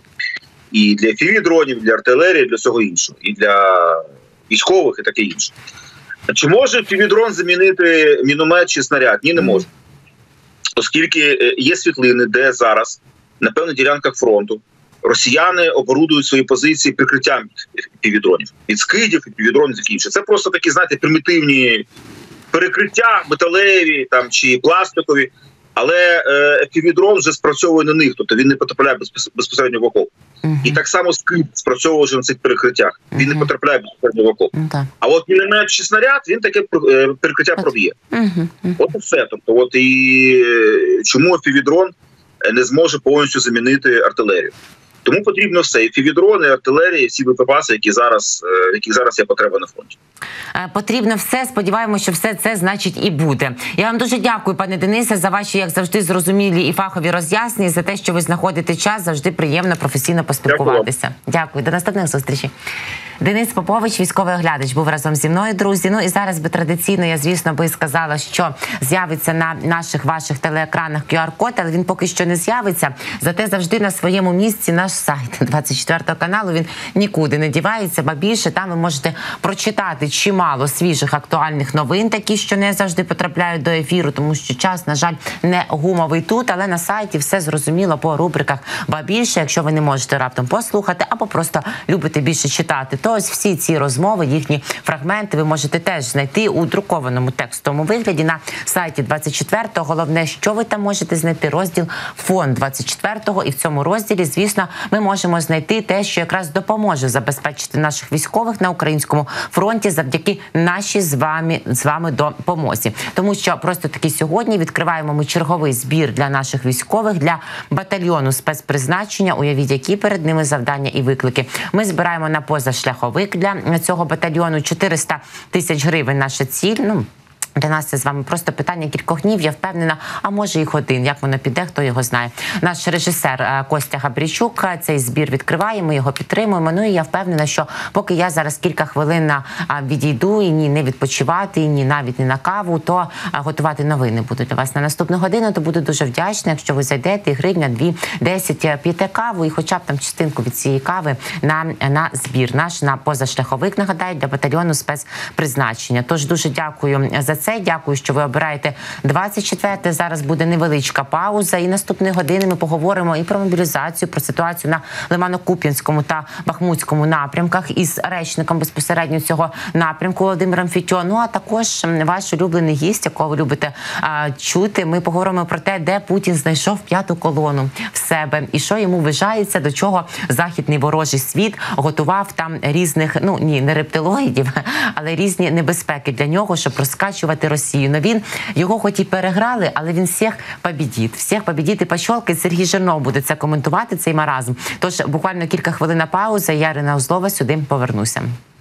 І для еф пі ві-дронів, і для артилерії, і для всього іншого. І для військових, і таке інше. Чи може еф пі ві-дрон замінити міномет чи снаряд? Ні, не може. Оскільки є світлини, де зараз на певних ділянках фронту росіяни оборудують свої позиції прикриттям еф пі ві-дронів. Від скидів, еф пі ві-дронів, таке інше. Це просто такі, знаєте, примітивні перекриття, металеві там, чи пластикові. Але еф пі ві-дрон вже спрацьовує на них, тобто він не потрапляє безпосередньо в окоп. Uh-huh. І так само скид спрацьовує вже на цих перекриттях. Він uh-huh. не потрапляє безпосередньо в окоп. Uh-huh. А от міномет чи снаряд, він таке перекриття проб'є. Uh-huh. От і все. Тобто, от і чому еф пі ві-дрон не зможе повністю замінити артилерію? Тому потрібно все, і фівідрони, і артилерія, і всі боєприпаси, які зараз, які зараз є потреба на фронті. Потрібно все. Сподіваємося, що все це, значить, і буде. Я вам дуже дякую, пане Денисе, за ваші, як завжди, зрозумілі і фахові роз'яснення, за те, що ви знаходите час. Завжди приємно, професійно поспілкуватися. Дякую. Дякую. До наступних зустрічей. Денис Попович, військовий оглядач, був разом зі мною, друзі. Ну і зараз би традиційно, я, звісно, би сказала, що з'явиться на наших ваших телеекранах ку ар-код, але він поки що не з'явиться. Зате завжди на своєму місці наш сайт двадцять четвертого каналу, він нікуди не дівається, ба більше там ви можете прочитати чимало свіжих актуальних новин, такі, що не завжди потрапляють до ефіру, тому що час, на жаль, не гумовий тут, але на сайті все зрозуміло по рубриках, ба більше, якщо ви не можете раптом послухати або просто любите більше читати, то ось всі ці розмови, їхні фрагменти ви можете теж знайти у друкованому текстовому вигляді на сайті двадцять четвертого. Головне, що ви там можете знайти, розділ «Фон двадцять четвертого», і в цьому розділі, звісно, ми можемо знайти те, що якраз допоможе забезпечити наших військових на українському фронті завдяки нашій з вами, з вами допомозі. Тому що просто таки сьогодні відкриваємо ми черговий збір для наших військових, для батальйону спецпризначення, уявіть, які перед ними завдання і виклики. Ми збираємо на позашляховик для цього батальйону, чотириста тисяч гривень наша ціль. Ну, для нас це з вами просто питання кількох днів, я впевнена, а може їх один. Як воно піде, хто його знає. Наш режисер Костя Габрійчук цей збір відкриває, ми його підтримуємо. Ну і я впевнена, що поки я зараз кілька хвилин відійду і ні не відпочивати, і ні навіть не на каву, то готувати новини буду для вас на наступну годину, то буду дуже вдячна, якщо ви зайдете, гривня, дві, десять, п'єте каву і хоча б там частинку від цієї кави на, на збір наш, на позашляховик, нагадаю, для батальйону спецпризначення. Тож дуже дякую за це. Дякую, що ви обираєте двадцять четверте. Зараз буде невеличка пауза. І наступної години ми поговоримо і про мобілізацію, про ситуацію на Лимано-Куп'янському та Бахмутському напрямках із речником безпосередньо цього напрямку Володимиром Фітьо. Ну, а також ваш улюблений гість, якого ви любите а, чути. Ми поговоримо про те, де Путін знайшов п'яту колону в себе і що йому вважається, до чого західний ворожий світ готував там різних, ну, ні, не рептилоїдів, але різні небезпеки для нього, щоб розкачувати Росію. Но він, його хоч і переграли, але він всіх побідіть. Всіх побідіть і пощолкає. Сергій Жирнов буде це коментувати, цей маразм. Тож буквально кілька хвилин на паузу, я, Ірина Узлова, сюди повернуся.